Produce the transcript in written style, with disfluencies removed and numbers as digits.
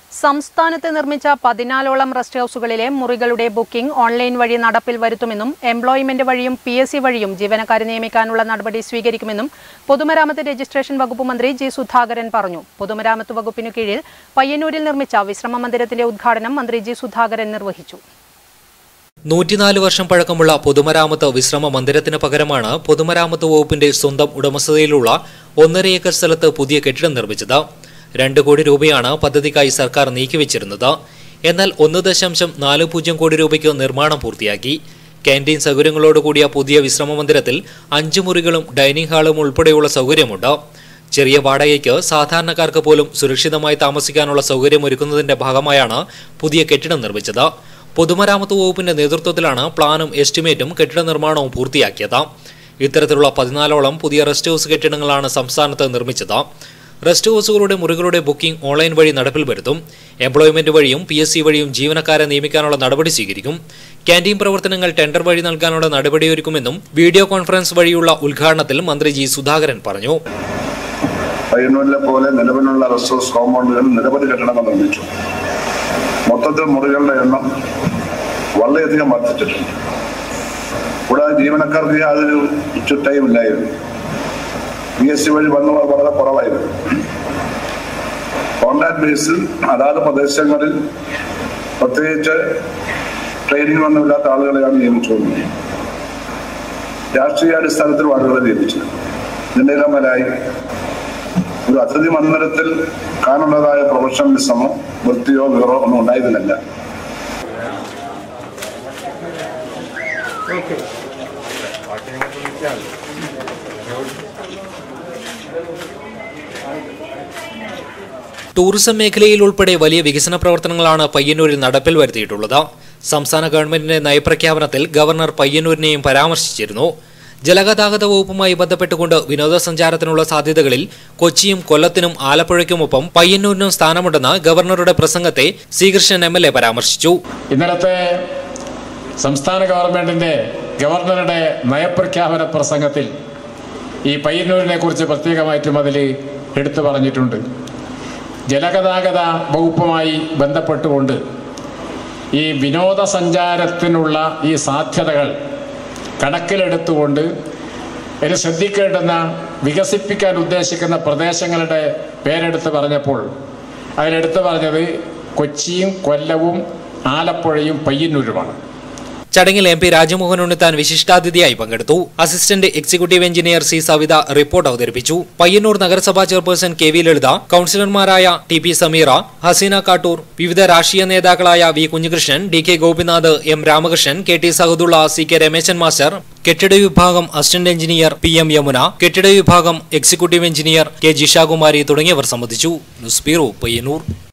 സംസ്ഥാനത്ത് നിർമ്മിച്ച 14ഓളം റെസ്റ്റ് ഹൗസുകളിലെ മുറികളുടെ ബുക്കിംഗ് ഓൺലൈൻ വഴി നടപ്പിൽ വരുത്തുമെന്നും എംപ്ലോയ്മെന്റ് വഴിയും PSC വഴിയും ജീവനക്കാരെ നിയമിക്കാനുള്ള നടപടി സ്വീകരിക്കുമെന്നും പൊതുമരാമത്ത് രജിസ്ട്രേഷൻ വകുപ്പ് മന്ത്രി ജി സുധാകരൻ പറഞ്ഞു. പൊതുമരാമത്ത് വകുപ്പിനു കീഴിൽ പയ്യന്നൂരിൽ നിർമ്മിച്ച വിശ്രമ മന്ദിരത്തിന്റെ ഉദ്ഘാടനം മന്ത്രി ജി സുധാകരൻ നിർവഹിച്ചു. 104 വർഷം പഴക്കമുള്ള പൊതുമരാമത്ത് വിശ്രമ മന്ദിരത്തിന് പകരമാണ് പൊതുമരാമത്ത് വകുപ്പിന്റെ സ്വന്തം ഉടമസ്ഥതയിലുള്ള 1.5 ഏക്കർ സ്ഥലത്ത് പുതിയ കെട്ടിടം നിർമ്മിച്ചത്. 2 കോടി രൂപയാണ് പദ്ധതിക്കായി സർക്കാർ നീക്കിവെച്ചിരുന്നത്. എന്നാൽ 1.40 കോടി രൂപയ്ക്ക് നിർമ്മാണം പൂർത്തിയാക്കി. ക്യാന്റീൻ സൗകര്യങ്ങളോടുകൂടിയ പുതിയ വിശ്രമ മന്ദിരത്തിൽ 5 മുറികളും ഡൈനിങ് ഹാളും ഉൾപ്പെടെയുള്ള സൗകര്യമുണ്ട്. ചെറിയ വാടകയ്ക്ക് സാധാരണക്കാർക്ക് പോലും സുരക്ഷിതമായി താമസിക്കാനുള്ള സൗകര്യമൊരുക്കുന്നതിന്റെ ഭാഗമായാണ് പുതിയ കെട്ടിടം നിർമ്മിച്ചത്. പൊതുമരാമത്ത് വകുപ്പിന്റെ നേതൃത്വത്തിലാണ് പ്ലാനും എസ്റ്റിമേറ്റും കെട്ടിട നിർമ്മാണവും പൂർത്തിയാക്കിയത്. ഇത്തരത്തിലുള്ള 14ഓളം പുതിയ റെസ്റ്റ് ഹൗസ് കെട്ടിടങ്ങളാണ് സംസ്ഥാനത്ത് നിർമ്മിച്ചത്. റെസ്റ്റ് ഹൗസുകളുടെ മുറികളുടെ ബുക്കിംഗ് ഓൺലൈൻ വഴി നടപ്പിൽ വരുത്തും. എംപ്ലോയ്മെന്റ് വഴിയും PSC വഴിയും ജീവനക്കാരെ നിയമിക്കാനുള്ള നടപടി സ്വീകരിക്കും. ക്യാന്റീൻ പ്രവർത്തനങ്ങൾ ടെൻഡർ വഴി നൽകാനുള്ള നടപടിയൊരുക്കുമെന്നും വീഡിയോ കോൺഫറൻസ് വഴിയുള്ള ഉദ്ഘാടനത്തിൽ മന്ത്രി ജി സുധാകരൻ പറഞ്ഞു. പയ്യന്നൂരിലെ പോലെ നിലവിലുള്ള റെസ്റ്റ് ഹൗസ് കോമ്പൗണ്ടുകൾ നിരവധി കെട്ടിടങ്ങൾ നിർമ്മിച്ചു. മൊത്തത്തിൽ മുറികളുടെ എണ്ണം വളരെയധികം വർദ്ധിച്ചിട്ടുണ്ട്. കൂടാതെ ജീവനക്കാർക്ക് യാതൊരു ചുറ്റയും ഇല്ലായിരുന്നു. PSC വഴി വന്നവർ വളരെ കുറവായിരുന്നു. കോൺട്രാക്ട് ബേസിൽ അതാത് പ്രദേശങ്ങളിൽ പ്രത്യേകിച്ച് ട്രെയിനിങ് ഒന്നുമില്ലാത്ത ആളുകളെയാണ് നിയമിച്ചുകൊണ്ടിരുന്നത്. രാഷ്ട്രീയാടിസ്ഥാനത്തിൽ ആളുകളെ നിയമിച്ചത്. ഇതിൻ്റെ മേലായി ഒരു അതിഥി മന്ദിരത്തിൽ കാണുന്നതായ പ്രൊഫഷണലിസമോ വൃത്തിയോ വിവരോ ഒന്നും ഉണ്ടായതിനല്ല. ടൂറിസം മേഖലയിൽ ഉൾപ്പെടെ വലിയ വികസന പ്രവർത്തനങ്ങളാണ് പയ്യന്നൂരിൽ നടപ്പിൽ വരുത്തിയിട്ടുള്ളത്. സംസ്ഥാന ഗവൺമെന്റിന്റെ നയപ്രഖ്യാപനത്തിൽ ഗവർണർ പയ്യന്നൂരിനെയും പരാമർശിച്ചിരുന്നു. ജലഗതാഗത വകുപ്പുമായി ബന്ധപ്പെട്ടുകൊണ്ട് വിനോദസഞ്ചാരത്തിനുള്ള സാധ്യതകളിൽ കൊച്ചിയും കൊല്ലത്തിനും ആലപ്പുഴയ്ക്കുമൊപ്പം പയ്യന്നൂരിനും സ്ഥാനമുണ്ടെന്ന് ഗവർണറുടെ പ്രസംഗത്തെ ശ്രീകൃഷ്ണൻ MLA പരാമർശിച്ചു. ഇന്നലത്തെ സംസ്ഥാന ഗവർണറുടെ നയപ്രഖ്യാപന പ്രസംഗത്തിൽ ഈ പയ്യന്നൂരിനെ കുറിച്ച് പ്രത്യേകമായിട്ടും അതിൽ എടുത്തു പറഞ്ഞിട്ടുണ്ട്. ജലഗതാഗത വകുപ്പുമായി ബന്ധപ്പെട്ടുകൊണ്ട് ഈ വിനോദസഞ്ചാരത്തിനുള്ള ഈ സാധ്യതകൾ കണക്കിലെടുത്തുകൊണ്ട് ഇത് ശ്രദ്ധിക്കേണ്ടുന്ന വികസിപ്പിക്കാൻ ഉദ്ദേശിക്കുന്ന പ്രദേശങ്ങളുടെ പേരെടുത്ത് പറഞ്ഞപ്പോൾ അതിലെടുത്ത് പറഞ്ഞത് കൊച്ചിയും കൊല്ലവും ആലപ്പുഴയും പയ്യന്നൂരുമാണ്. ചടങ്ങിൽ MP രാജമോഹൻ ഉണ്ണിത്താൻ വിശിഷ്ടാതിഥിയായി പങ്കെടുത്തു. Assistant executive engineer C Savitha report അവതരിപ്പിച്ചു. പയ്യന്നൂർ നഗരസഭാ ചെയർപേഴ്സൺ KV ലളിത, കൌൺസിലർമാരായ TP സമീറ, ഹസീന കാട്ടൂർ, വിവിധ രാഷ്ട്രീയ നേതാക്കളായ V Kunhikrishnan, DK Gopinath, M Ramakrishnan, KT Sahadulla, CK Rameshan master, കെട്ടിട വിഭാഗം അസിസ്റ്റന്റ് എഞ്ചിനീയർ PM യമുന, കെട്ടിട വിഭാഗം എക്സിക്യൂട്ടീവ് എഞ്ചിനീയർ K ജിഷാകുമാരി തുടങ്ങിയവർ സംബന്ധിച്ചു. News bureau, Payyanur.